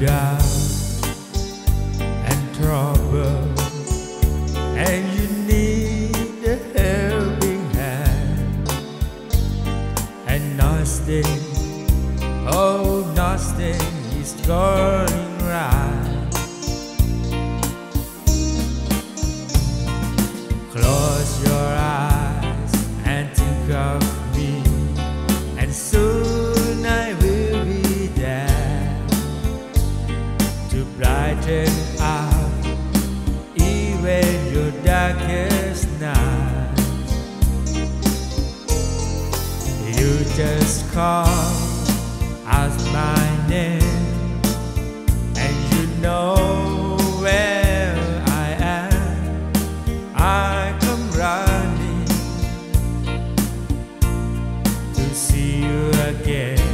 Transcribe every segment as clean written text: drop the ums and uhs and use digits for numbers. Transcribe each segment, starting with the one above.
down and trouble, and you need a helping hand, and nothing, oh nothing is going right. Close your eyes and think of me, and soon I will be there to brighten up even your darkest night. You just call out my name, and you know where I am. I come running to see you again.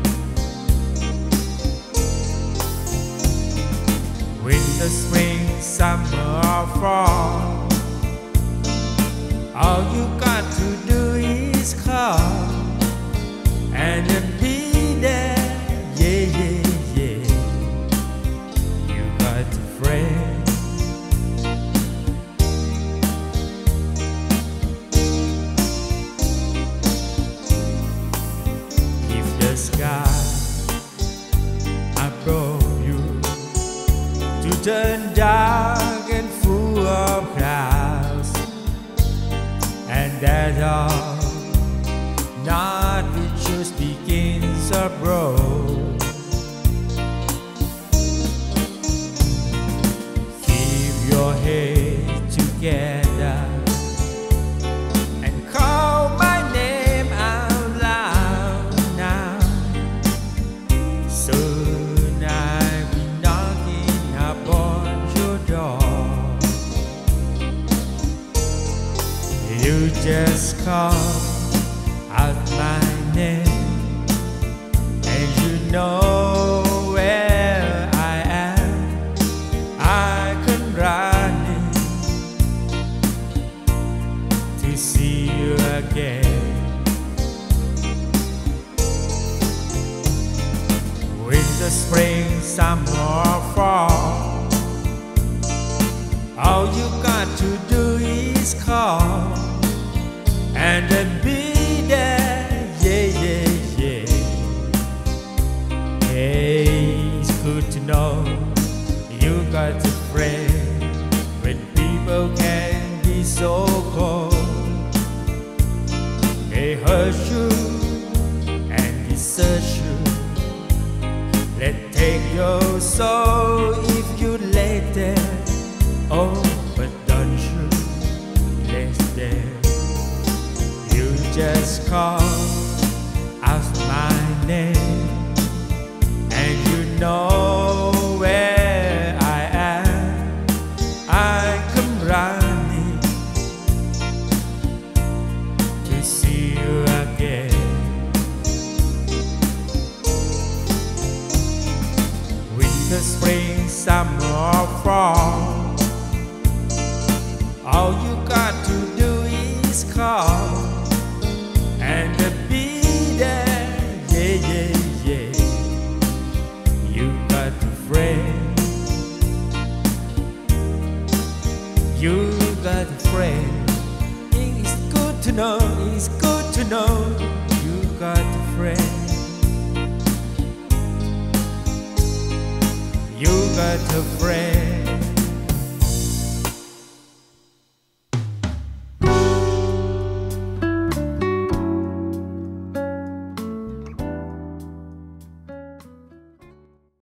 Winter, spring, summer or fall, all you got to do is call and then be there. Yeah, yeah, yeah. You got a friend. If the sky above you to turn dark and full of clouds, and that all not with just begins or broke, keep your head together and call my name out loud now. Soon I'll be knocking upon your door. You just call out my name, and you know where I am. I come running to see you again. Winter, spring, summer or fall, all you got to do is call and then be there. Yeah, yeah, yeah. Hey, it's good to know you got a friend when people can be so cold. They hurt you and desert you. Let take your soul if you let them. Oh, but don't you let them. You just call out my name, and you know where I am. I come running to see you again. Winter, spring, summer or fall, all you got to do is call and be there. Yeah, yeah, yeah. You got a friend. You got a friend. It's good to know. It's good to know you got a friend. You got a friend.